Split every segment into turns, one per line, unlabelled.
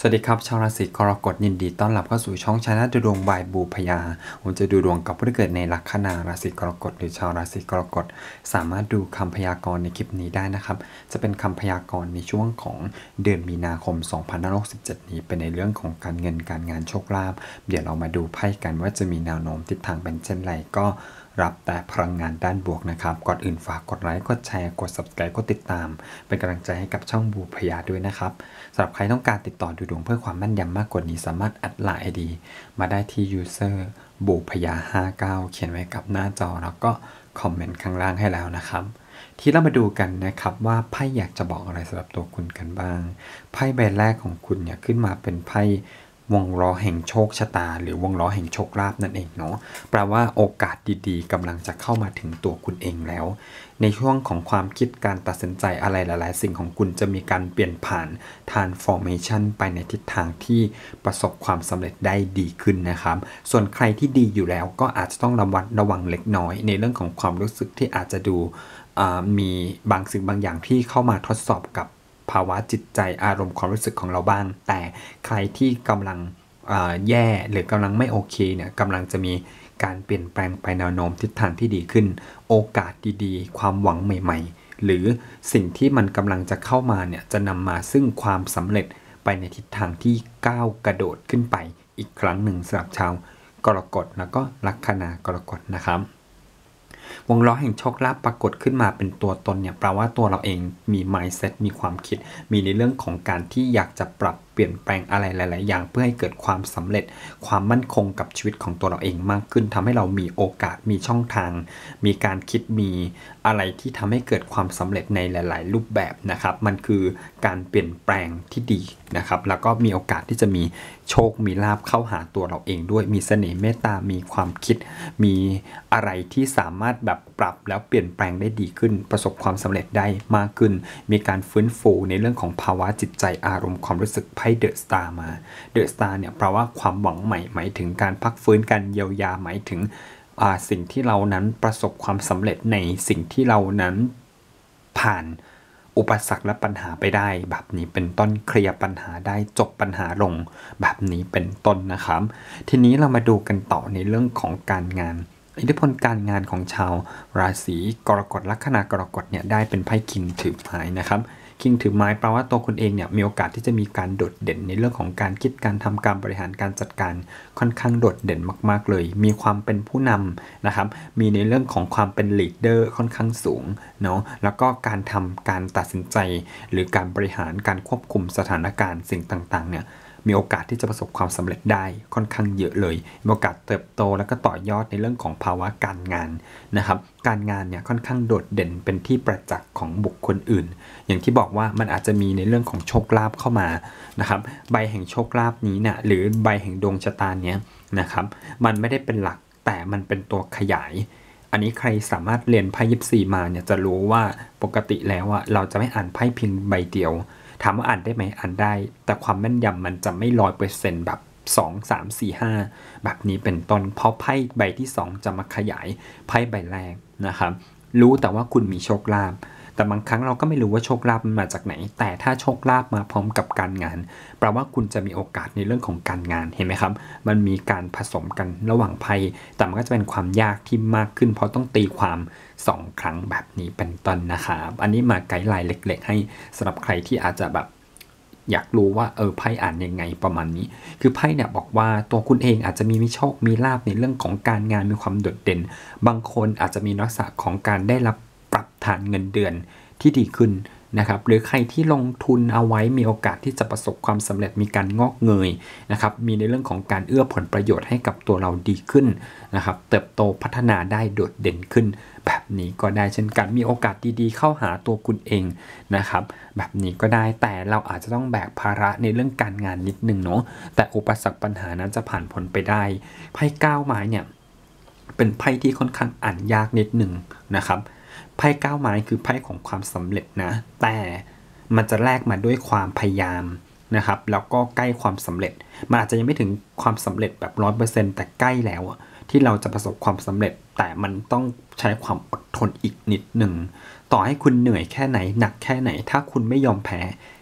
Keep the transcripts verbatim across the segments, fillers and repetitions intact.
สวัสดีครับชาวราศีกรกฎยินดีต้อนรับเข้าสู่ช่องชาแนลดูดวงบายบูพยาผมจะดูดวงกับผู้ที่เกิดในลัคนาราศีกรกฎหรือชาวราศีกรกฎสามารถดูคำพยากรณ์ในคลิปนี้ได้นะครับจะเป็นคำพยากรณ์ในช่วงของเดือนมีนาคมสองพันห้าร้อยหกสิบเจ็ดนี้เป็นในเรื่องของการเงินการงานโชคลาภเดี๋ยวเรามาดูไพ่กันว่าจะมีแนวโน้มทิศทางเป็นเช่นไรก็รับแต่พลังงานด้านบวกนะครับก่อนอื่นฝากกดไลค์กดแชร์กด ซับสไครบ์ กดติดตามเป็นกำลังใจให้กับช่องบูพยาด้วยนะครับสำหรับใครต้องการติดต่อดูดวงเพื่อความแม่นยำมากกว่านี้สามารถแอดไลน์ ไอ ดี มาได้ที่ user บูพยาห้าเก้าเขียนไว้กับหน้าจอแล้วก็คอมเมนต์ข้างล่างให้แล้วนะครับที่เรามาดูกันนะครับว่าไพ่อยากจะบอกอะไรสำหรับตัวคุณกันบ้างไพ่ใบแรกของคุณเนี่ยขึ้นมาเป็นไพ่วงล้อแห่งโชคชะตาหรือวงล้อแห่งโชคลาภนั่นเองเนาะแปลว่าโอกาสดีๆกำลังจะเข้ามาถึงตัวคุณเองแล้วในช่วงของความคิดการตัดสินใจอะไรหลายๆสิ่งของคุณจะมีการเปลี่ยนผ่าน transformation ไปในทิศทางที่ประสบความสำเร็จได้ดีขึ้นนะครับส่วนใครที่ดีอยู่แล้วก็อาจจะต้องระวัดระวังเล็กน้อยในเรื่องของความรู้สึกที่อาจจะดูมีบางสิ่งบางอย่างที่เข้ามาทดสอบกับภาวะจิตใจอารมณ์ความรู้สึกของเราบ้างแต่ใครที่กำลังแย่หรือกำลังไม่โอเคเนี่ยกำลังจะมีการเปลี่ยนแปลงไปแนวโน้มทิศทางที่ดีขึ้นโอกาสดีๆความหวังใหม่ๆหรือสิ่งที่มันกำลังจะเข้ามาเนี่ยจะนำมาซึ่งความสำเร็จไปในทิศทางที่ก้าวกระโดดขึ้นไปอีกครั้งหนึ่งสำหรับชาวกรกฎแล้วก็ลัคนากรกฎนะครับวงล้อแห่งโชคลาภปรากฏขึ้นมาเป็นตัวตนเนี่ยแปลว่าตัวเราเองมี mindset มีความคิดมีในเรื่องของการที่อยากจะปรับเปลี่ยนแปลงอะไรหลายๆอย่างเพื่อให้เกิดความสำเร็จความมั่นคงกับชีวิตของตัวเราเองมากขึ้นทำให้เรามีโอกาสมีช่องทางมีการคิดมีอะไรที่ทำให้เกิดความสำเร็จในหลายๆรูปแบบนะครับมันคือการเปลี่ยนแปลงที่ดีนะครับแล้วก็มีโอกาสที่จะมีโชคมีลาภเข้าหาตัวเราเองด้วยมีเสน่ห์เมตตามีความคิดมีอะไรที่สามารถแบบปรับแล้วเปลี่ยนแปลงได้ดีขึ้นประสบความสำเร็จได้มากขึ้นมีการฟื้นฟูในเรื่องของภาวะจิตใจอารมณ์ความรู้สึกไพ่เดอะสตาร์มาเดอะสตาร์เนี่ยแปลว่าความหวังใหม่หมายถึงการพักฟื้นการเยียวยาหมายถึงสิ่งที่เรานั้นประสบความสำเร็จในสิ่งที่เรานั้นผ่านอุปสรรคและปัญหาไปได้แบบนี้เป็นต้นเคลียร์ปัญหาได้จบปัญหาลงแบบนี้เป็นต้นนะครับทีนี้เรามาดูกันต่อในเรื่องของการงานอิทธิพลการงานของชาวราศีกรกฎลัคนากรกฎเนี่ยได้เป็นไพ่คิงถือไม้นะครับคิงถือไม้แปลว่าตัวคุณเองเนี่ยมีโอกาสที่จะมีการโดดเด่นในเรื่องของการคิดการทำการบริหารการจัดการค่อนข้างโดดเด่นมากๆเลยมีความเป็นผู้นำนะครับมีในเรื่องของความเป็นลีดเดอร์ค่อนข้างสูงเนาะแล้วก็การทำการตัดสินใจหรือการบริหารการควบคุมสถานการณ์สิ่งต่างๆเนี่ยมีโอกาสที่จะประสบความสำเร็จได้ค่อนข้างเยอะเลยมีโอกาสเติบโตแล้วก็ต่อยอดในเรื่องของภาวะการงานนะครับการงานเนี่ยค่อนข้างโดดเด่นเป็นที่ประจักษ์ของบุคคลอื่นอย่างที่บอกว่ามันอาจจะมีในเรื่องของโชคลาภเข้ามานะครับใบแห่งโชคลาภนี้เนี่ยหรือใบแห่งดวงชะตาเนี้ยนะครับมันไม่ได้เป็นหลักแต่มันเป็นตัวขยายอันนี้ใครสามารถเรียนไพ่ยิปซีมาเนี่ยจะรู้ว่าปกติแล้วอะเราจะไม่อ่านไพ่เพียงใบเดียวถามว่าอ่านได้ไหมอ่านได้แต่ความแม่นยำมันจะไม่ร้อยเปอร์เซ็นต์แบบสอง สาม สี่ ห้าแบบนี้เป็นต้นเพราะไพ่ใบที่สองจะมาขยายไพ่ใบแรกนะครับรู้แต่ว่าคุณมีโชคลาภแต่บางครั้งเราก็ไม่รู้ว่าโชคลาภมันมาจากไหนแต่ถ้าโชคลาภมาพร้อมกับการงานแปลว่าคุณจะมีโอกาสในเรื่องของการงานเห็นไหมครับมันมีการผสมกันระหว่างไพ่แต่มันก็จะเป็นความยากที่มากขึ้นเพราะต้องตีความสองครั้งแบบนี้เป็นต้นนะครับอันนี้มาไกด์ไลน์เล็กๆให้สำหรับใครที่อาจจะแบบอยากรู้ว่าเออไพ่อ่านยังไงประมาณนี้คือไพ่เนี่ยบอกว่าตัวคุณเองอาจจะมีมิโชคมีลาภในเรื่องของการงานมีความโดดเด่นบางคนอาจจะมีลักษณะของการได้รับปรับฐานเงินเดือนที่ดีขึ้นนะครับหรือใครที่ลงทุนเอาไว้มีโอกาสที่จะประสบความสำเร็จมีการงอกเงยนะครับมีในเรื่องของการเอื้อผลประโยชน์ให้กับตัวเราดีขึ้นนะครับเติบโตพัฒนาได้โดดเด่นขึ้นแบบนี้ก็ได้เช่นกันมีโอกาสดีๆเข้าหาตัวคุณเองนะครับแบบนี้ก็ได้แต่เราอาจจะต้องแบกภาระในเรื่องการงานนิดนึงเนาะแต่อุปสรรคปัญหานั้นจะผ่านพ้นไปได้ไพ่เก้าไม้เนี่ยเป็นไพ่ที่ค่อนข้างอ่านยากนิดนึงนะครับไพ่เก้าไม้คือไพ่ของความสำเร็จนะแต่มันจะแลกมาด้วยความพยายามนะครับแล้วก็ใกล้ความสำเร็จมันอาจจะยังไม่ถึงความสำเร็จแบบ ร้อยเปอร์เซ็นต์ แต่ใกล้แล้วที่เราจะประสบความสำเร็จแต่มันต้องใช้ความอดทนอีกนิดหนึ่งต่อให้คุณเหนื่อยแค่ไหนหนักแค่ไหนถ้าคุณไม่ยอมแพ้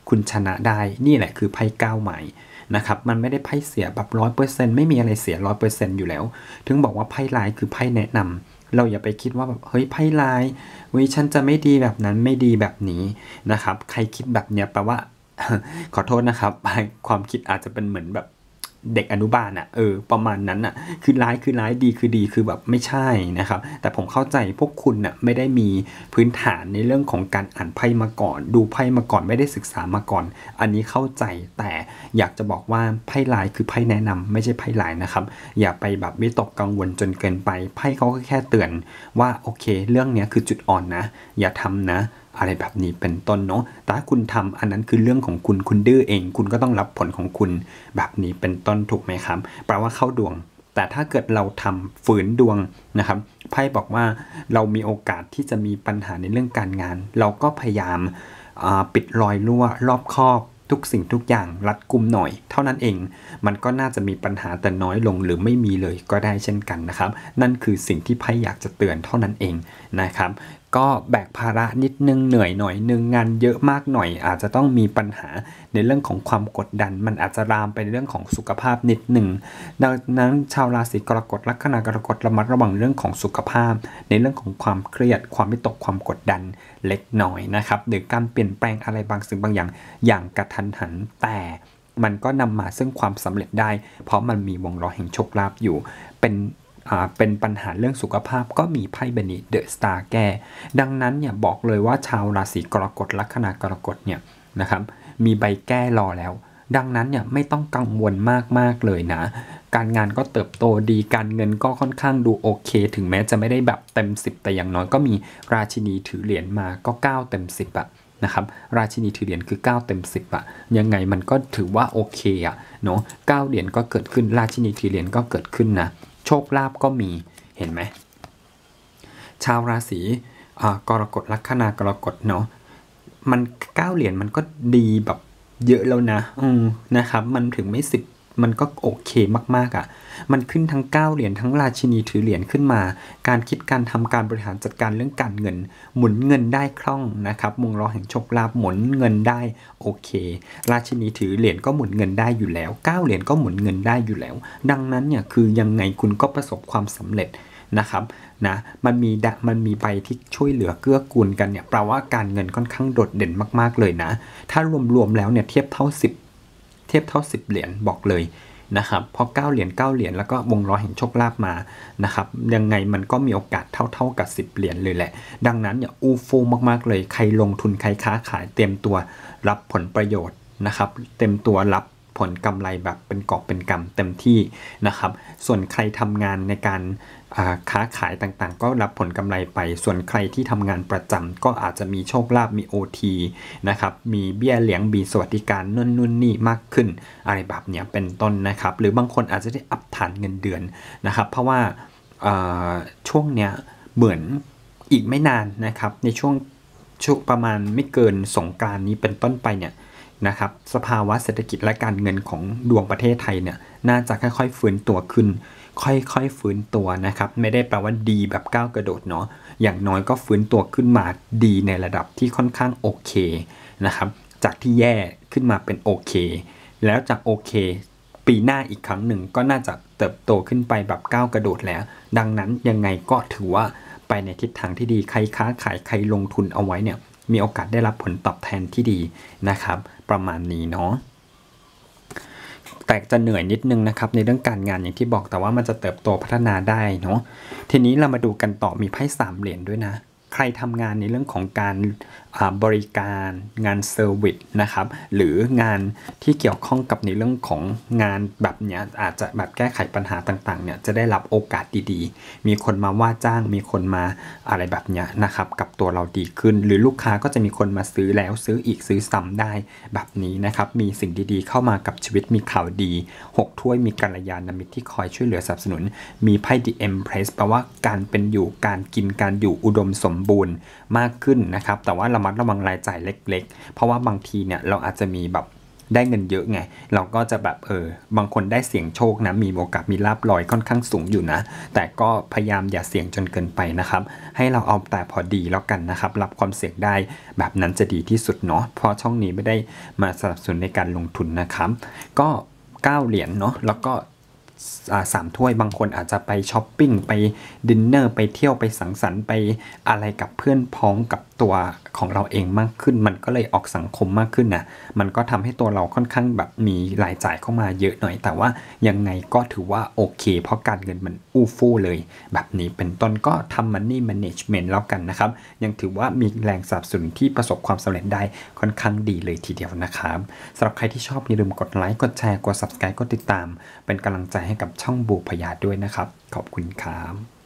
คุณชนะได้นี่แหละคือไพ่เก้าไม้นะครับมันไม่ได้ไพ่เสียแบบร้อยเปอร์เซ็นต์ไม่มีอะไรเสียร้อยเปอร์เซ็นต์อยู่แล้วถึงบอกว่าไพ่ร้ายคือไพ่แนะนำเราอย่าไปคิดว่าแบบเฮ้ยไพ่ร้ายวิฉันจะไม่ดีแบบนั้นไม่ดีแบบนี้นะครับใครคิดแบบเนี้ยแปลว่า ขอโทษนะครับความคิดอาจจะเป็นเหมือนแบบเด็กอนุบาลอ่ะเออประมาณนั้นอ่ะคือร้ายคือร้ายดีคือดีคือแบบไม่ใช่นะครับแต่ผมเข้าใจพวกคุณน่ะไม่ได้มีพื้นฐานในเรื่องของการอ่านไพ่มาก่อนดูไพ่มาก่อนไม่ได้ศึกษามาก่อนอันนี้เข้าใจแต่อยากจะบอกว่าไพ่ร้ายคือไพ่แนะนำไม่ใช่ไพ่ร้ายนะครับอย่าไปแบบวิตกกังวลจนเกินไปไพ่เขาก็แค่เตือนว่าโอเคเรื่องนี้คือจุดอ่อนนะอย่าทำนะอะไรแบบนี้เป็นต้นเนาะแต่ถ้าคุณทำอันนั้นคือเรื่องของคุณคุณดื้อเองคุณก็ต้องรับผลของคุณแบบนี้เป็นต้นถูกไหมครับแปลว่าเข้าดวงแต่ถ้าเกิดเราทำฝืนดวงนะครับไพ่บอกว่าเรามีโอกาสที่จะมีปัญหาในเรื่องการงานเราก็พยายามปิดรอยรั่วรอบคอบทุกสิ่งทุกอย่างรัดกุมหน่อยเท่านั้นเองมันก็น่าจะมีปัญหาแต่น้อยลงหรือไม่มีเลยก็ได้เช่นกันนะครับนั่นคือสิ่งที่ไพ่อยากจะเตือนเท่านั้นเองนะครับก็แบกภาระนิดนึงเหนื่อยหน่อยนึงงานเยอะมากหน่อยอาจจะต้องมีปัญหาในเรื่องของความกดดันมันอาจจะลามไปในเรื่องของสุขภาพนิดนึงดังนั้นชาวราศีกรกฎลัคนากรกฎระมัดระวังเรื่องของสุขภาพในเรื่องของความเครียดความวิตกความกดดันเล็กน้อยนะครับหรือการเปลี่ยนแปลงอะไรบางสิ่งบางอย่างอย่างกระทันหันแต่มันก็นำมาซึ่งความสำเร็จได้เพราะมันมีวงล้อแห่งโชคลาภอยู่เป็นเป็นปัญหาเรื่องสุขภาพก็มีไพ่ใบนี้เดอะสตาร์แก้ดังนั้นเนี่ยบอกเลยว่าชาวราศีกรกฎลัคนากรกฎเนี่ยนะครับมีใบแก้รอแล้วดังนั้นเนี่ยไม่ต้องกังวลมากๆเลยนะการงานก็เติบโตดีการเงินก็ค่อนข้างดูโอเคถึงแม้จะไม่ได้แบบเต็มสิบแต่อย่างน้อยก็มีราชินีถือเหรียญมาก็เก้าเต็มสิบอะนะครับราชินีถือเหรียญคือเก้าเต็มสิบอะยังไงมันก็ถือว่าโอเคอะเนาะเก้าเหรียญก็เกิดขึ้นราชินีถือเหรียญก็เกิดขึ้นนะโชคลาภก็มีเห็นไหมชาวราศีกรกฎลัคนากรกฎเนาะมันเก้าเหรียญมันก็ดีแบบเยอะแล้วนะอืมนะครับมันถึงไม่สิบมันก็โอเคมากๆอ่ะมันขึ้นทั้งเก้าเหรียญทั้งราชินีถือเหรียญขึ้นมาการคิดการทำการบริหารจัดการเรื่องการเงินหมุนเงินได้คล่องนะครับวงล้อแห่งโชคลาภหมุนเงินได้โอเคราชินีถือเหรียญก็หมุนเงินได้อยู่แล้วเก้าเหรียญก็หมุนเงินได้อยู่แล้วดังนั้นเนี่ยคือยังไงคุณก็ประสบความสำเร็จนะครับนะมันมีดะมันมีใบที่ช่วยเหลือเกื้อกูลกันเนี่ยแปลว่าการเงินค่อนข้างโดดเด่นมากๆเลยนะถ้ารวมๆแล้วเนี่ยเทียบเท่าสิบเทียบเท่าสิบเหรียญบอกเลยนะครับพอเก้าเหรียญเก้าเหรียญแล้วก็วงล้อแห่งโชคลาภมานะครับยังไงมันก็มีโอกาสเท่าๆกับสิบเหรียญเลยแหละดังนั้นอย่าอู้ฟู่มากๆเลยใครลงทุนใครค้าขายเตรียมตัวรับผลประโยชน์นะครับเต็มตัวรับผลกำไรแบบเป็นกอบเป็นกำเต็มที่นะครับส่วนใครทำงานในการค้าขายต่างๆก็รับผลกำไรไปส่วนใครที่ทำงานประจำก็อาจจะมีโชคลาภมี โอ ที นะครับมีเบี้ยเลี้ยงบีสวัสดิการนู่นนู่นนี่มากขึ้นอะไรแบบนี้เป็นต้นนะครับหรือบางคนอาจจะได้อัพฐานเงินเดือนนะครับเพราะว่าช่วงเนี้ยเหมือนอีกไม่นานนะครับในช่วงช่วงประมาณไม่เกินสงกรานต์นี้เป็นต้นไปเนี่ยนะครับสภาวะเศรษฐกิจและการเงินของดวงประเทศไทยเนี่ยน่าจะค่อยๆฟื้นตัวขึ้นค่อยๆฟื้นตัวนะครับไม่ได้แปลว่าดีแบบก้าวกระโดดเนาะอย่างน้อยก็ฟื้นตัวขึ้นมาดีในระดับที่ค่อนข้างโอเคนะครับจากที่แย่ขึ้นมาเป็นโอเคแล้วจากโอเคปีหน้าอีกครั้งหนึ่งก็น่าจะเติบโตขึ้นไปแบบก้าวกระโดดแล้วดังนั้นยังไงก็ถือว่าไปในทิศทางที่ดีใครค้าขายใครลงทุนเอาไว้เนี่ยมีโอกาสได้รับผลตอบแทนที่ดีนะครับประมาณนี้เนาะแต่จะเหนื่อยนิดนึงนะครับในเรื่องการงานอย่างที่บอกแต่ว่ามันจะเติบโตพัฒนาได้เนาะทีนี้เรามาดูกันต่อมีไพ่สามเหรียญด้วยนะใครทำงานในเรื่องของการบริการงานเซอร์วิสนะครับหรืองานที่เกี่ยวข้องกับในเรื่องของงานแบบเนี้ยอาจจะแบบแก้ไขปัญหาต่างๆเนี่ยจะได้รับโอกาสดีๆมีคนมาว่าจ้างมีคนมาอะไรแบบเนี้ยนะครับกับตัวเราดีขึ้นหรือลูกค้าก็จะมีคนมาซื้อแล้วซื้ออีกซื้อซ้ำได้แบบนี้นะครับมีสิ่งดีๆเข้ามากับชีวิตมีข่าวดีหกถ้วยมีกัลยาณมิตรที่คอยช่วยเหลือสนับสนุนมีไพ่ The Empress แปลว่าการเป็นอยู่การกินการอยู่อุดมสมบูรณ์มากขึ้นนะครับแต่ว่าระมัดระวังรายจ่ายเล็กๆเพราะว่าบางทีเนี่ยเราอาจจะมีแบบได้เงินเยอะไงเราก็จะแบบเออบางคนได้เสี่ยงโชคนะมีโอกาสมีลาภลอยค่อนข้างสูงอยู่นะแต่ก็พยายามอย่าเสี่ยงจนเกินไปนะครับให้เราเอาแต่พอดีแล้วกันนะครับรับความเสี่ยงได้แบบนั้นจะดีที่สุดเนาะเพราะช่องนี้ไม่ได้มาสนับสนุนในการลงทุนนะครับก็เก้าเหรียญเนาะแล้วก็สามถ้วยบางคนอาจจะไปช้อปปิ้งไปดินเนอร์ไปเที่ยวไปสังสรรค์ไปอะไรกับเพื่อนพ้องกับตัวของเราเองมากขึ้นมันก็เลยออกสังคมมากขึ้นนะมันก็ทำให้ตัวเราค่อนข้างแบบมีรายจ่ายเข้ามาเยอะหน่อยแต่ว่ายังไงก็ถือว่าโอเคเพราะการเงินมันอู้ฟู่เลยแบบนี้เป็นต้นก็ทำ money management แล้วกันนะครับยังถือว่ามีแรงสนับสนุนที่ประสบความสำเร็จได้ค่อนข้างดีเลยทีเดียวนะครับสำหรับใครที่ชอบอย่าลืมกดไลค์กดแชร์กด Subscribe กดติดตามเป็นกำลังใจให้กับช่องบูพยาด้วยนะครับขอบคุณครับ